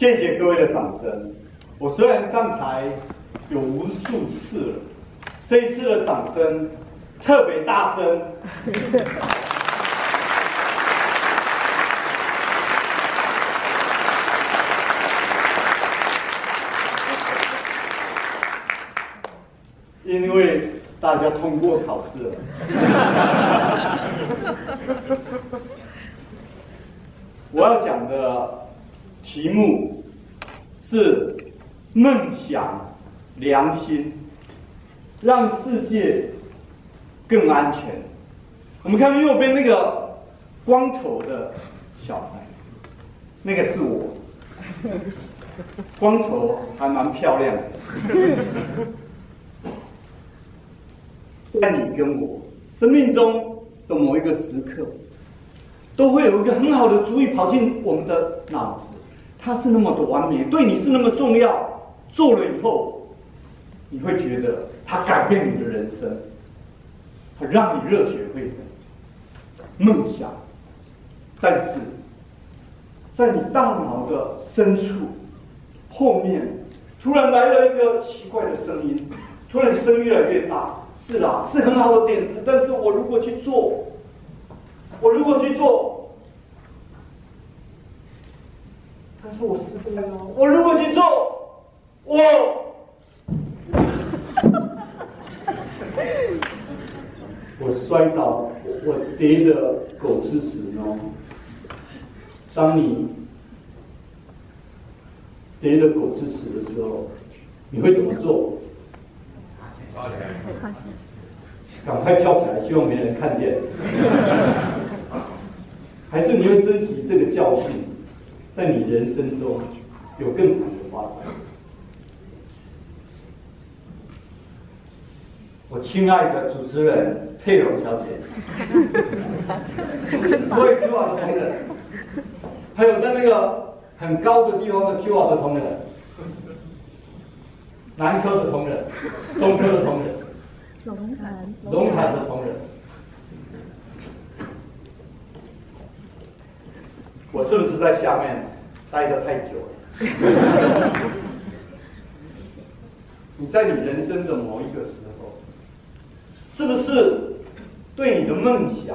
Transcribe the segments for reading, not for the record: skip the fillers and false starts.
谢谢各位的掌声。我虽然上台有无数次了，这一次的掌声特别大声。因为大家通过考试了。我要讲的题目是梦想、良心，让世界更安全。我们看右边那个光头的小孩，那个是我，光头还蛮漂亮的。在你跟我生命中的某一个时刻，都会有一个很好的主意跑进我们的脑子，它是那么的完美，对你是那么重要，做了以后，你会觉得它改变你的人生，它让你热血沸腾，梦想。但是，在你大脑的深处，后面突然来了一个奇怪的声音，突然声音越来越大。是啦，是很好的点子，但是我如果去做，但是我失败了。我如果去做，我摔倒，我跌得狗吃屎呢。当你跌得狗吃屎的时候，你会怎么做？赶快跳起来，希望没人看见。还是你会珍惜这个教训，在你人生中有更长的发展。我亲爱的主持人佩蓉小姐，各位 QR 的同仁，还有在那个很高的地方的 QR 的同仁。南科的同仁，东科的同仁，龙潭的同仁，我是不是在下面待得太久了？你在你人生的某一个时候，是不是对你的梦想，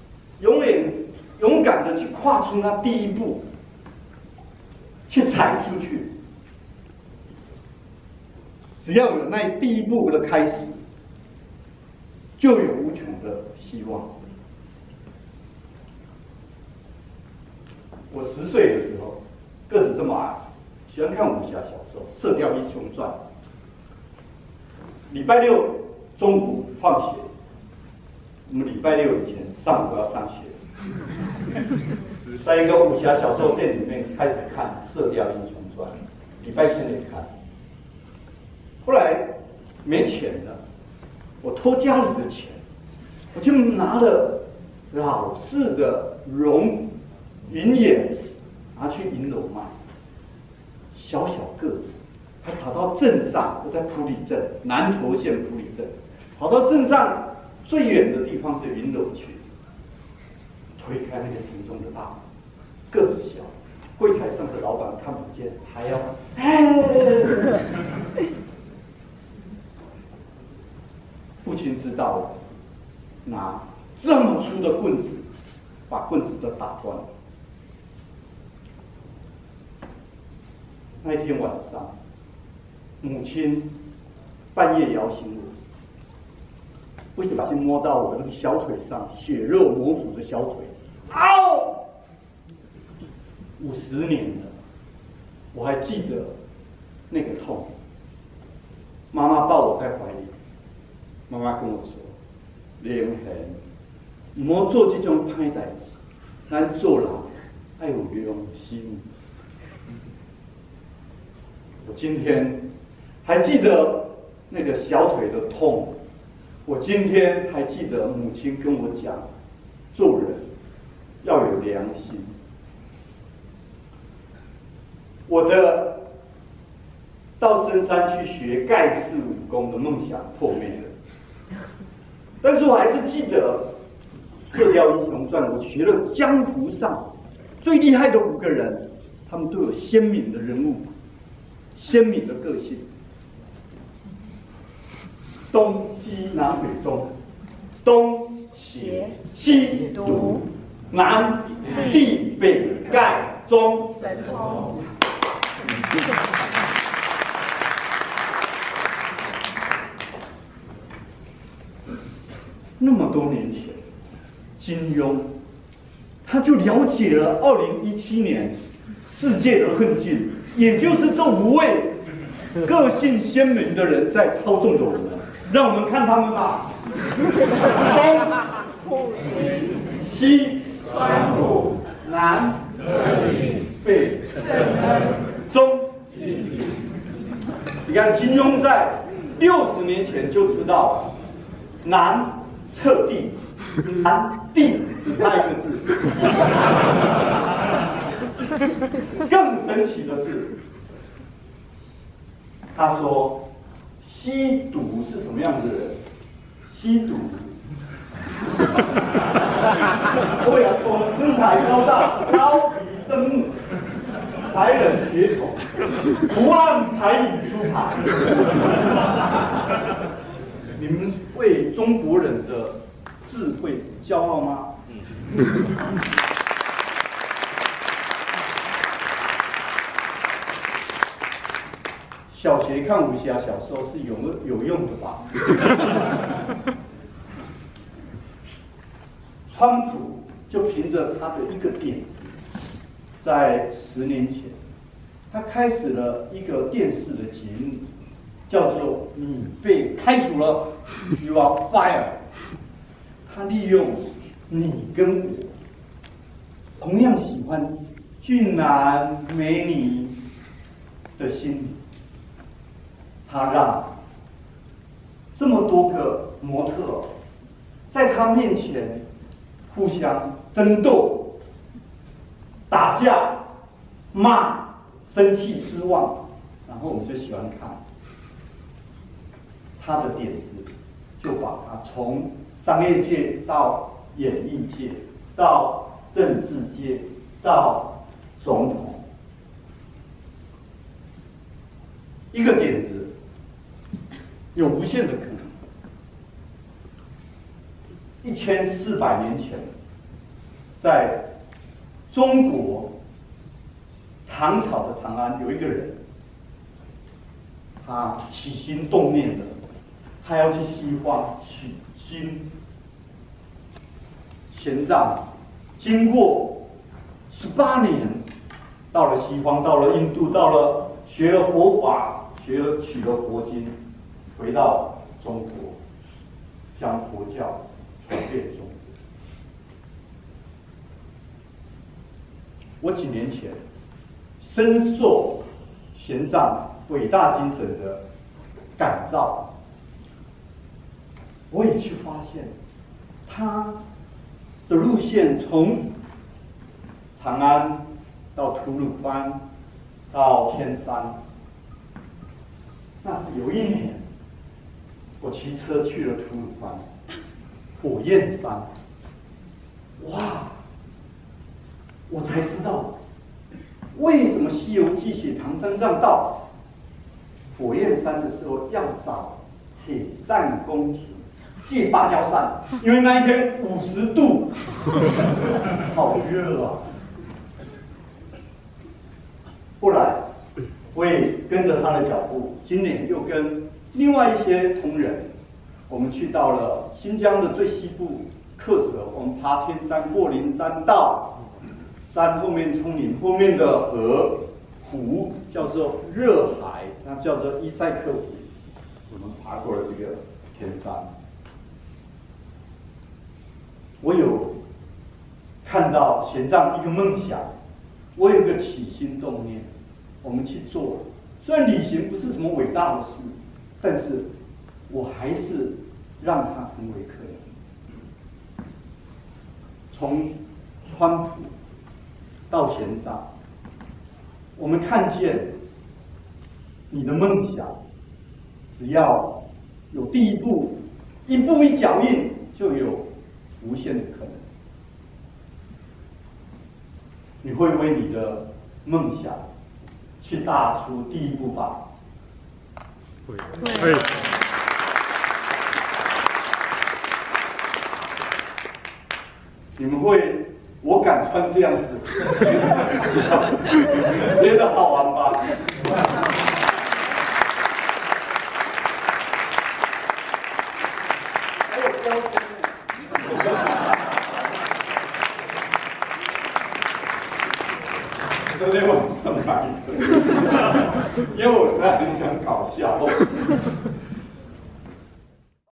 勇敢的去跨出那第一步，去踩出去？只要有那第一步的开始，就有无穷的希望。我10岁的时候，个子这么矮，喜欢看武侠小说《射雕英雄传》。礼拜六中午放学，我们礼拜六以前上午要上学，在一个武侠小说店里面开始看《射雕英雄传》，礼拜天也看。后来没钱了，我偷家里的钱，我就拿了老式的云眼，拿去银楼卖。小小个子，还跑到镇上，我在埔里镇，南投县埔里镇，跑到镇上最远的地方的云楼去，推开那个沉重的大门，个子小，柜台上的老板看不见，还要父亲知道了，拿这么粗的棍子，把棍子都打断了。那一天晚上，母亲半夜摇醒我，不小心摸到我那个小腿上血肉模糊的小腿，嗷！50年了，我还记得那个痛。妈妈抱我在怀里。妈妈跟我说：“梁恒，唔好做这种歹代志，咱做人要有良心。”我今天还记得那个小腿的痛，我今天还记得母亲跟我讲，做人要有良心。我的到深山去学盖世武功的梦想破灭了。但是我还是记得《射雕英雄传》，我学了江湖上最厉害的5个人， 他们都有鲜明的人物、鲜明的个性。东西南北中，东邪西毒，南地北盖中神通。那么多年前，金庸他就了解了2017年世界的困境，也就是这5位个性鲜明的人在操纵着我们。让我们看他们吧。东西川普，南北中。你看金庸在60年前就知道南特地，南地只差1个字。更神奇的是，他说吸毒是什么样的人？吸毒，我身材高大，高比生目，白人血统，不按牌理出牌。你们为中国人的智慧骄傲吗？小学看武侠小说是有用的吧？川普就凭着他的一个点子，在10年前，他开始了一个电视的节目，叫做“你被开除了 ”，You are fired。他利用你跟我同样喜欢俊男美女的心理。他让这么多个模特在他面前互相争斗、打架、骂、生气、失望，然后我们就喜欢看他的点子，就把他从商业界到演艺界，到政治界，到总统，一个点子。有无限的可能。1400年前，在中国唐朝的长安，有一个人，他起心动念的，他要去西方取经。玄奘经过18年，到了西方，到了印度，到了学了佛法，取了佛经。回到中国，将佛教传遍中国。我几年前深受玄奘伟大精神的感召，我也去发现他的路线从长安到吐鲁番到天山，那是有一年。我骑车去了吐鲁番，火焰山，哇！我才知道为什么《西游记》写唐三藏到火焰山的时候要找铁扇公主借芭蕉扇，因为那一天50度，好热啊！后来我也跟着他的脚步，今年又跟另外一些同仁，我们去到了新疆的最西部克什，我们爬天山、过灵山，到山后面丛林后面的湖叫做热海，那叫做伊塞克湖。我们爬过了这个天山，我有看到玄奘一个梦想，我有个起心动念，我们去做了。虽然旅行不是什么伟大的事。但是我还是让他成为可能。从川普到玄奘，我们看见你的梦想，只要有第一步，一步一脚印，就有无限的可能。你会为你的梦想去踏出第一步吧？ 会。 你们会？我敢穿这样子，觉得好玩吧？还有高中昨天晚上来的，因为我实在很想搞笑，